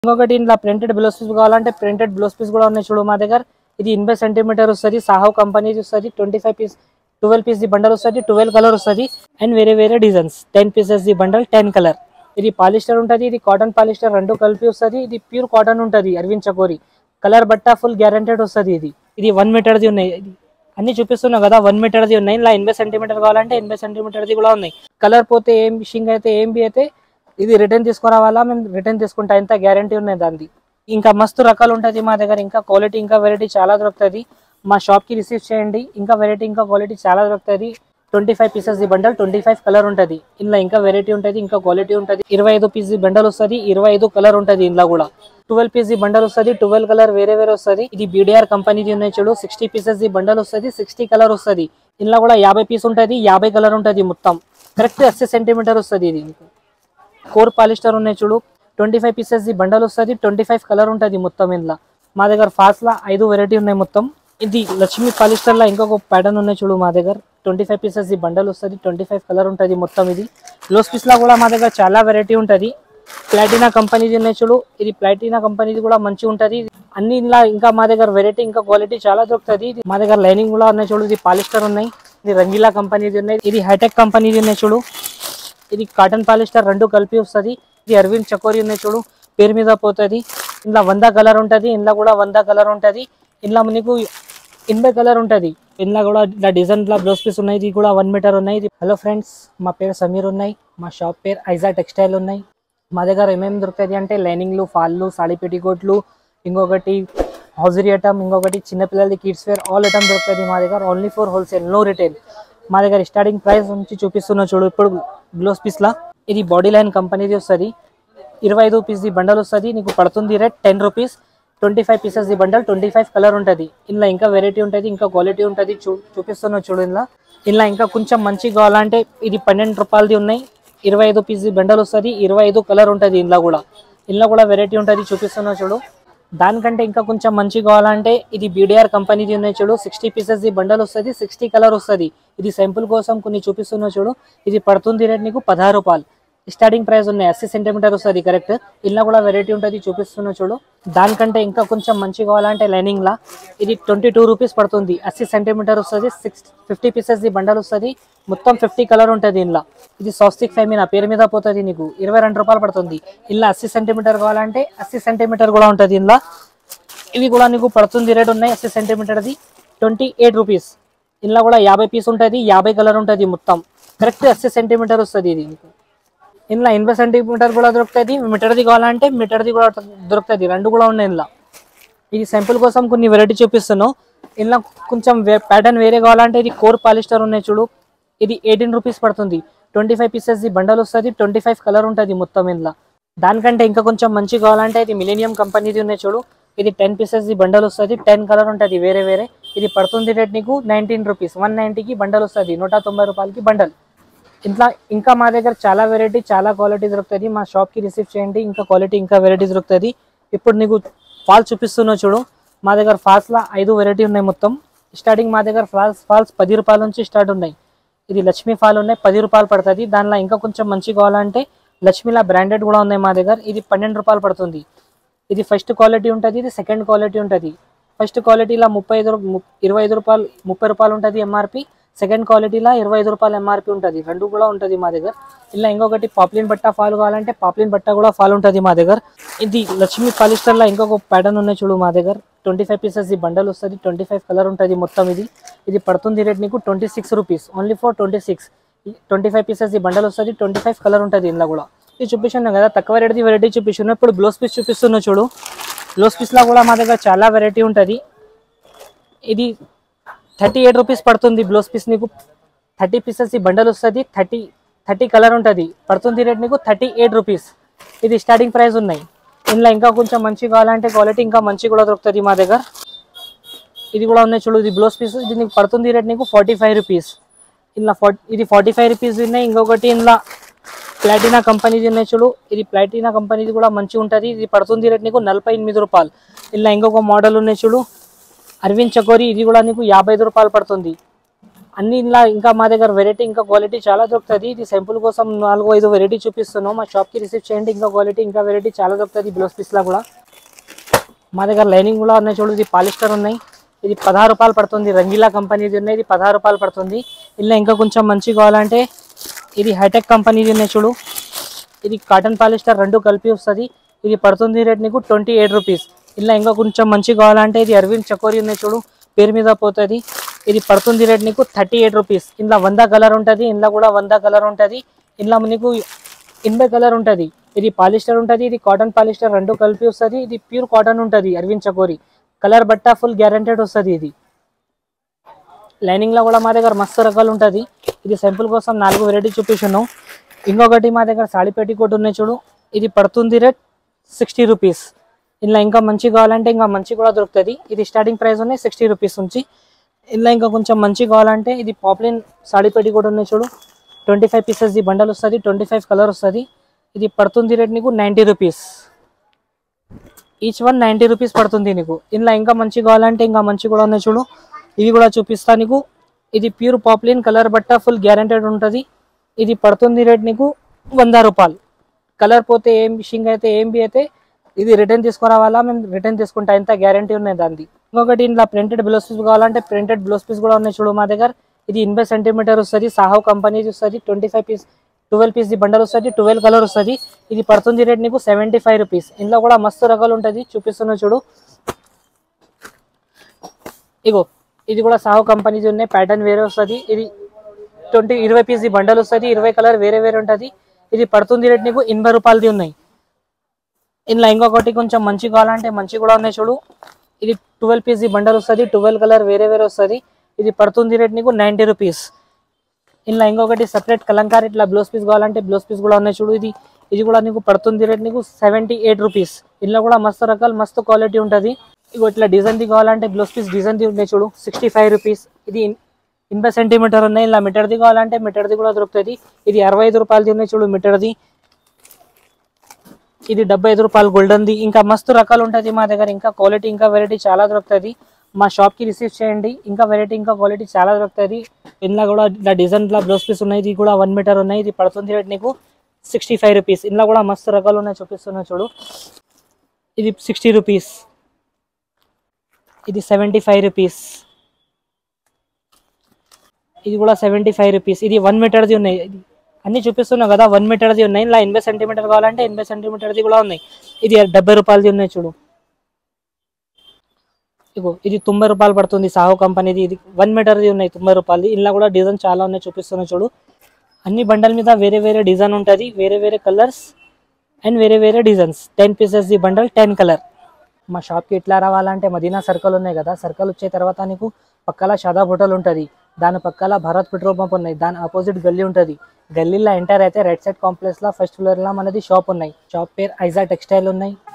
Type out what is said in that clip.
ఇంకొకటి ఇంట్లో printed blouse piece కావాలంటే ప్రింటెడ్ బ్లౌజ్ పీస్ కూడా ఉన్నాయి చూడు మా దగ్గర. ఇది 80 సెంటీమీటర్ వస్తుంది, సాహో కంపెనీ వస్తుంది. 25 పీస్ 12 పీస్ ది బండల్ వస్తుంది, 12 కలర్ వస్తుంది అండ్ వేరే designs. 10 pieces the bundle 10 colour. ఇది పాలిస్టర్ ఉంటుంది, ఇది కాటన్ పాలిస్టర్ రెండు కలిపి వస్తుంది. ఇది ప్యూర్ కాటన్ ఉంటుంది, అరవింద్ చకోరి కలర్ బట్ట ఫుల్ గ్యారంటెడ్ వస్తుంది. ఇది 1 మీటర్ది ఉన్నాయి. అన్ని చూపిస్తున్నావు కదా 1 మీటర్ది ఉన్నాయి. ఇలా 80 సెంటీమీటర్ కావాలంటే 80 సెంటీమీటర్ది కూడా ఉన్నాయి. కలర్ పోతే ఏం షింగ్ అయితే ఏం బి అయితే ఇది రిటర్న్ తీసుకురావాలా, మేము రిటర్న్ తీసుకుంటా, ఇంత గ్యారంటీ ఉన్నాయి దాన్ని. ఇంకా మస్తు రకాలు ఉంటుంది మా దగ్గర, ఇంకా క్వాలిటీ ఇంకా వెరైటీ చాలా దొరుకుతుంది. మా షాప్కి రిసీవ్ చేయండి, ఇంకా వెరైటీ ఇంకా క్వాలిటీ చాలా దొరుకుతుంది. 25 పీసెస్ ది బండల్ 25 కలర్ ఉంటుంది. ఇందులో ఇంకా వెరైటీ ఉంటుంది, ఇంకా క్వాలిటీ ఉంటుంది. 25 పీస్ ది బండల్ వస్తుంది, 25 కలర్ ఉంటుంది. ఇందులో కూడా 12 పీస్ ది బండల్ వస్తుంది, 12 కలర్ వేరే వస్తుంది. ఇది బీడీఆర్ కంపెనీది ఉన్నాయి చూడు. 60 పీసెస్ ది బండల్ వస్తుంది, 60 కలర్ వస్తుంది. ఇందులో కూడా 50 పీస్ ఉంటుంది, 50 కలర్ ఉంటుంది. మొత్తం కరెక్ట్ 80 సెంటీమీటర్ వస్తుంది. ఇది కోర్ పాలిస్టర్ ఉన్నాయి చూడు. 25 పీసెస్ ది బండల్ వస్తుంది, 25 కలర్ ఉంటుంది మొత్తం. ఇందులో మా దగ్గర ఫాస్ట్ లా 5 వెరైటీ ఉన్నాయి మొత్తం. ఇది లక్ష్మీ పాలిస్టర్ లా ఇంకొక ప్యాటర్న్ ఉన్నాయి చూడు మా దగ్గర. 25 పీసెస్ ది బండల్ వస్తుంది, 25 కలర్ ఉంటుంది మొత్తం. ఇది బ్లౌజ్ పీస్ లా కూడా మా దగ్గర చాలా వెరైటీ ఉంటుంది. ప్లాటినా కంపెనీది ఉన్నాయి చూడు. ఇది ప్లాటినా కంపెనీది కూడా మంచిగా ఉంటుంది. అన్ని ఇలా ఇంకా మా దగ్గర వెరైటీ ఇంకా క్వాలిటీ చాలా దొరుకుతుంది. మా దగ్గర లైనింగ్ కూడా ఉన్నాయి చూడు. ఇది పాలిస్టర్ ఉన్నాయి. ఇది రంగీలా కంపెనీది ఉన్నాయి. ఇది హైటెక్ కంపెనీది ఉన్నాయి చూడు. ఇది కాటన్ పాలిస్టర్ రెండు కలిపి వస్తుంది. ఇది అరవింద్ చకోరి ఉన్నాయి చూడు, పేరు మీద పోతుంది. ఇందులో 100 కలర్ ఉంటుంది, ఇందులో కూడా 100 కలర్ ఉంటుంది. ఇందులో నీకు 80 కలర్ ఉంటుంది. ఇందులో కూడా ఇలా డిజైన్ బ్లౌజ్ పీస్ ఉన్నాయి. ఇది కూడా 1 మీటర్ ఉన్నాయి. హలో ఫ్రెండ్స్, మా పేరు సమీర్ ఉన్నాయి. మా షాప్ పేరు ఐజా టెక్స్టైల్ ఉన్నాయి. మా దగ్గర ఏమేమి దొరుకుతుంది అంటే లైనింగ్లు, ఫాల్లు, సాడీ పెట్టికోట్లు, ఇంకొకటి హౌజరీ ఐటమ్, ఇంకొకటి చిన్నపిల్లలది కిడ్స్ వేర్, ఆల్ ఐటమ్ దొరుకుతుంది మా దగ్గర. Only for wholesale, no retail. మా దగ్గర స్టార్టింగ్ ప్రైస్ నుంచి చూపిస్తున్నా చూడు. ఇప్పుడు బ్లౌజ్ పీస్లా ఇది బాడీ లైన్ కంపెనీది వస్తుంది. 25 పీస్ ది బండల్ వస్తుంది. నీకు పడుతుంది rate 10 rupees. 25 pieces the bundle 25 colour ఉంటుంది. ఇందులో ఇంకా వెరైటీ ఉంటుంది, ఇంకా క్వాలిటీ ఉంటుంది. చూపిస్తున్నా చూడు. ఇందులో ఇంకా కొంచెం మంచిగా కావాలంటే ఇది 12 రూపాయలది ఉన్నాయి. 25 పీస్ ది బండల్ వస్తుంది, 25 కలర్ ఉంటుంది. ఇందులో కూడా వెరైటీ ఉంటుంది. చూపిస్తున్నా చూడు. దానికంటే ఇంకా కొంచెం మంచిగా కావాలంటే ఇది బీడీఆర్ కంపెనీది ఉన్నాయి చూడు. 60 పీసెస్ ది బండల్ వస్తుంది, 60 కలర్ వస్తుంది. ఇది సింపుల్ కోసం కొన్ని చూపిస్తున్నా చూడు. ఇది పడుతుంది రేట్ నీకు 16 రూపాయలు. స్టార్టింగ్ ప్రైస్ ఉన్నాయి. 80 సెంటీమీటర్ వస్తుంది కరెక్ట్. ఇందులో కూడా వెరైటీ ఉంటుంది. చూపిస్తున్నా చూడు. దానికంటే ఇంకా కొంచెం మంచిగా కావాలంటే లైనింగ్ లా ఇది 22 రూపీస్ పడుతుంది. 80 సెంటీమీటర్ వస్తుంది. 50 పీసెస్ ది బండల్ వస్తుంది. మొత్తం 50 కలర్ ఉంటుంది. ఇందులో ఇది సౌస్టిక్ ఫైమినా పేరు మీద పోతుంది. నీకు 22 రూపాయలు పడుతుంది. ఇలా 80 సెంటీమీటర్ కావాలంటే 80 సెంటీమీటర్ కూడా ఉంటుంది. ఇందులో ఇది కూడా నీకు పడుతుంది రేట్ ఉన్నాయి. 80 సెంటీమీటర్ది 28 రూపీస్. ఇందులో కూడా 50 పీస్ ఉంటుంది, 50 కలర్ ఉంటుంది. మొత్తం కరెక్ట్ 80 సెంటీమీటర్ వస్తుంది. ఇది నీకు ఇందులో 80 సెంటీమీటర్ కూడా దొరుకుతుంది. మీటర్ది కావాలంటే మీటర్ది కూడా దొరుకుతుంది. రెండు కూడా ఉన్నాయి ఇందులో. ఇది సింపుల్ కోసం కొన్ని వెరైటీ చూపిస్తున్నావు. ఇందులో కొంచెం ప్యాటర్న్ వేరే కావాలంటే ఇది కోర్ పాలిస్టర్ ఉన్నాయి చూడు. ఇది 18 రూపీస్ పడుతుంది. 25 పీసెస్ ది బండల్ వస్తుంది, 25 కలర్ ఉంటుంది మొత్తం. ఇందులో దానికంటే ఇంకా కొంచెం మంచిగా కావాలంటే ఇది మిలీనియం కంపెనీది ఉన్నాయి చూడు. ఇది 10 పీసెస్ ది బండల్ వస్తుంది, 10 కలర్ ఉంటుంది వేరే. ఇది పడుతుంది రేట్ నీకు 19 రూపీస్. 190కి బండల్ వస్తుంది, 190 రూపాయలకి బండల్. ఇంట్లో ఇంకా మా దగ్గర చాలా వెరైటీ చాలా క్వాలిటీ దొరుకుతుంది. మా షాప్కి రిసీవ్ చేయండి, ఇంకా క్వాలిటీ ఇంకా వెరైటీ దొరుకుతుంది. ఇప్పుడు నీకు ఫాల్స్ చూపిస్తున్నా చూడు. మా దగ్గర ఫాల్స్లో 5 వెరైటీ ఉన్నాయి మొత్తం. స్టార్టింగ్ మా దగ్గర ఫాల్స్ 10 రూపాయల నుంచి స్టార్ట్ ఉన్నాయి. ఇది లక్ష్మీ ఫాల్ ఉన్నాయి, 10 రూపాయలు పడుతుంది. దానిలో ఇంకా కొంచెం మంచిగా కావాలంటే లక్ష్మీలా బ్రాండెడ్ కూడా ఉన్నాయి మా దగ్గర. ఇది 12 రూపాయలు పడుతుంది. ఇది ఫస్ట్ క్వాలిటీ ఉంటుంది, ఇది సెకండ్ క్వాలిటీ ఉంటుంది. ఫస్ట్ క్వాలిటీలో 25 రూపాయలు 30 రూపాయలు ఉంటుంది ఎంఆర్పి. సెకండ్ క్వాలిటీలో 25 రూపాయలు ఎంఆర్పి ఉంటుంది. రెండు కూడా ఉంటుంది మా దగ్గర. ఇలా ఇంకొకటి పాప్లిన్ బట్ట ఫాల్ కావాలంటే పాప్లిన్ బట్ట కూడా ఫాల్ ఉంటుంది మా దగ్గర. ఇది లక్ష్మీ పాలిస్టర్లో ఇంకొక ప్యాటర్న్ ఉన్నాయి చూడు మా దగ్గర. 25 పీసెస్ ది బండల్ వస్తుంది, 25 కలర్ ఉంటుంది మొత్తం. ఇది పడుతుంది రేట్ నీకు 26 rupees. Only for 26. 25 pieces the bundle వస్తుంది, 25 కలర్ ఉంటుంది. ఇందులో కూడా ఇది చూపిస్తున్నాను కదా, తక్కువ రేట్ది వెరైటీ చూపిస్తున్నాను. ఇప్పుడు బ్లౌజ్ పీస్ చూపిస్తున్నా చూడు. బ్లౌజ్ పీస్లో కూడా మా దగ్గర చాలా వెరైటీ ఉంటుంది. ఇది 38 రూపీస్ పడుతుంది బ్లౌజ్ పీస్ నీకు. 30 పీసెస్ ది బండల్ వస్తుంది, 30 కలర్ ఉంటుంది. పడుతుంది రేట్ నీకు 38 రూపీస్. ఇది స్టార్టింగ్ ప్రైస్ ఉన్నాయి. ఇందులో ఇంకా కొంచెం మంచిగా కావాలంటే క్వాలిటీ ఇంకా మంచిగా కూడా దొరుకుతుంది మా దగ్గర. ఇది కూడా ఉన్నాయి చూడు. ఇది బ్లౌజ్ పీస్. ఇది నీకు పడుతుంది రేట్ నీకు 45 రూపీస్. ఇలా ఇది 45 రూపీస్ ఉన్నాయి. ఇంకొకటి ఇందులో ప్లాటినా కంపెనీది ఉన్నాయి చూడు. ఇది ప్లాటినా కంపెనీది కూడా మంచిగా ఉంటుంది. ఇది పడుతుంది రేట్ నీకు 48 రూపాయలు. ఇలా ఇంకొక మోడల్ ఉన్నాయి చూడు, అరవింద్ చకోరి. ఇది కూడా నీకు 55 రూపాయలు పడుతుంది. అన్ని ఇలా ఇంకా మా దగ్గర వెరైటీ ఇంకా క్వాలిటీ చాలా దొరుకుతుంది. ఇది సింపుల్ కోసం 4-5 వెరైటీ చూపిస్తున్నాం. మా షాప్కి రిసీవ్ చేయండి. ఇంకా క్వాలిటీ ఇంకా వెరైటీ చాలా దొరుకుతుంది. బ్లౌజ్ పీస్లో కూడా మా దగ్గర లైనింగ్ కూడా ఉన్నాయి చూడు. ఇది పాలిస్టర్ ఉన్నాయి. ఇది 16 రూపాయలు పడుతుంది. రంగీలా కంపెనీది ఉన్నాయి. ఇది 16 రూపాయలు పడుతుంది. ఇలా ఇంకా కొంచెం మంచి కావాలంటే ఇది హైటెక్ కంపెనీది ఉన్నాయి చూడు. ఇది కాటన్ పాలిస్టర్ రెండు కలిపి వస్తుంది. ఇది పడుతుంది రేట్ నీకు 28 రూపీస్. ఇలా ఇంకా కొంచెం మంచి కావాలంటే ఇది అరవింద్ చకోరి ఉన్నాయి చూడు, పేరు మీద పోతుంది. ఇది పడుతుంది రేట్ నీకు 38 రూపీస్. ఇందులో 100 కలర్ ఉంటుంది. ఇందులో కూడా 100 కలర్ ఉంటుంది. ఇందులో నీకు 80 కలర్ ఉంటుంది. ఇది పాలిస్టర్ ఉంటుంది. ఇది కాటన్ పాలిస్టర్ రెండు కలిపి వస్తుంది. ఇది ప్యూర్ కాటన్ ఉంటుంది అరవింద్ చకోరి. కలర్ బట్ట ఫుల్ గ్యారంటెడ్ వస్తుంది. ఇది లైనింగ్లో కూడా మా దగ్గర మస్తు రకాలు ఉంటుంది. ఇది సింపుల్ కోసం 4 వెరైటీ చూపించాను. ఇంకొకటి మా దగ్గర సాడీ పెట్టికోట్ ఉన్నాయి చూడు. ఇది పడుతుంది రేట్ 60 రూపీస్. ఇలా ఇంకా మంచి కావాలంటే ఇంకా మంచి కూడా దొరుకుతుంది. ఇది స్టార్టింగ్ ప్రైస్ ఉన్నాయి 60 రూపీస్ నుంచి. ఇలా ఇంకా కొంచెం మంచి కావాలంటే ఇది పాపులర్ సాడీ పెట్టికోట్ ఉన్నాయి చూడు. 25 పీసెస్ ది బండల్ వస్తుంది. 25 కలర్ వస్తుంది. ఇది పడుతుంది రేట్ నీకు 90 రూపీస్. ఈచ్ వన్ 90 రూపీస్ పడుతుంది నీకు. ఇలా ఇంకా మంచి కావాలంటే ఇంకా మంచి కూడా ఉన్నాయి చూడు. ఇవి కూడా చూపిస్తా నీకు. ఇది ప్యూర్ పాపులర్ కలర్ బట్ట ఫుల్ గ్యారంటెడ్ ఉంటుంది. ఇది పడుతుంది రేట్ నీకు 100 రూపాయలు. కలర్ పోతే ఏం విషింగ్ అయితే ఏం బి అయితే ఇది రిటర్న్ తీసుకురావాలా, మేము రిటర్న్ తీసుకుంటా. ఇంత గ్యారంటీ ఉన్నాయి దాన్ని. ఇంకొకటి ఇంట్లో ప్రింటెడ్ బ్లౌజ్ పీస్ కావాలంటే ప్రింటెడ్ బ్లౌజ్ పీస్ కూడా ఉన్నాయి చూడు మా దగ్గర. ఇది 80 సెంటీమీటర్ వస్తుంది. సాహో కంపెనీ వస్తుంది. 25 పీస్ 12 పీస్ ది బండల్ వస్తుంది. 12 కలర్ వస్తుంది. ఇది పడుతుంది రేట్ నీకు 75 రూపీస్. ఇందులో కూడా మస్తు రకాలు ఉంటుంది. చూపిస్తున్నా చూడు. ఇగో ఇది కూడా సాహో కంపెనీది ఉన్నాయి. ప్యాటర్న్ వేరే వస్తుంది. ఇది 20 పీస్ ది బండల్ వస్తుంది. 20 కలర్ వేరే వేరే ఉంటుంది. ఇది పడుతుంది రేట్ నీకు 80 రూపాయలది ఉన్నాయి. ఇందులో ఇంకొకటి కొంచెం మంచి కావాలంటే మంచి కూడా ఉన్నాయి చూడు. ఇది 12 పీస్ ది బండల్ వస్తుంది. 12 కలర్ వేరే వేరే వస్తుంది. ఇది పడుతుంది రేట్ నీకు 90 రూపీస్. ఇందులో ఇంకొకటి సపరేట్ కలంకారీ ఇట్లా బ్లౌజ్ పీస్ కావాలంటే బ్లౌజ్ పీస్ కూడా ఉన్నాయి చూడు. ఇది కూడా నీకు పడుతుంది రేట్ నీకు 78 రూపీస్. ఇందులో కూడా మస్తు రకాలు మస్తు క్వాలిటీ ఉంటుంది. ఇగో ఇట్లా డిజైన్ది కావాలంటే బ్లౌజ్ పీస్ డిజైన్ది ఉన్నాయి చూడు. 65 రూపీస్. ఇది 80 సెంటీమీటర్ ఉన్నాయి. ఇలా మీటర్ది కావాలంటే మీటర్ది కూడా దొరుకుతుంది. ఇది 65 రూపాయలది ఉన్నాయి చూడు మీటర్ది. ఇది 75 రూపాయలు గోల్డెన్ది. ఇంకా మస్తు రకాలు ఉంటుంది మా దగ్గర. ఇంకా క్వాలిటీ ఇంకా వెరైటీ చాలా దొరుకుతుంది. మా షాప్కి రిసీవ్ చేయండి. ఇంకా వెరైటీ ఇంకా క్వాలిటీ చాలా దొరుకుతుంది. ఇందులో కూడా ఇట్లా డిజైన్లో బ్లౌజ్ పీస్ ఉన్నాయి. ఇది కూడా 1 మీటర్ ఉన్నాయి. ఇది పడుతుంది రేట్ నీకు 65 రూపీస్. ఇందులో కూడా మస్తు రకాలు ఉన్నాయి. చూపిస్తున్నా చూడు. ఇది 60 రూపీస్. ఇది 75 రూపీస్. ఇది కూడా 75 రూపీస్. ఇది 1 మీటర్ది ఉన్నాయి. అన్ని చూపిస్తున్నావు కదా 1 మీటర్ది ఉన్నాయి. ఇలా 80 సెంటీమీటర్ కావాలంటే 80 సెంటీమీటర్ది కూడా ఉన్నాయి. ఇది 70 రూపాయలది ఉన్నాయి చూడు. ఇగో ఇది 90 రూపాయలు పడుతుంది సాహో కంపెనీది. ఇది 1 మీటర్ది ఉన్నాయి 90 రూపాయలది. ఇలా కూడా డిజైన్ చాలా ఉన్నాయి. చూపిస్తున్నా చూడు. అన్ని బండల్ మీద వేరే వేరే డిజైన్ ఉంటుంది. వేరే వేరే కలర్స్ అండ్ వేరే వేరే designs. 10 pieces the bundle 10 colour. మా షాప్కి ఎట్లా రావాలంటే మదీనా సర్కిల్ ఉన్నాయి కదా. సర్కిల్ వచ్చే తర్వాత నీకు పక్కల షాదాబ్ హోటల్ ఉంటుంది. దాని పక్కల భారత్ పెట్రోల్ పంప్ ఉన్నాయి. దాని ఆపోజిట్ గల్లీ ఉంటుంది. గల్లీలో ఎంటర్ అయితే రైట్ సైడ్ కాంప్లెక్స్ లో ఫస్ట్ ఫ్లోర్ లో మనది షాప్ ఉన్నాయి. షాప్ పేరు ఐజా టెక్స్టైల్ ఉన్నాయి.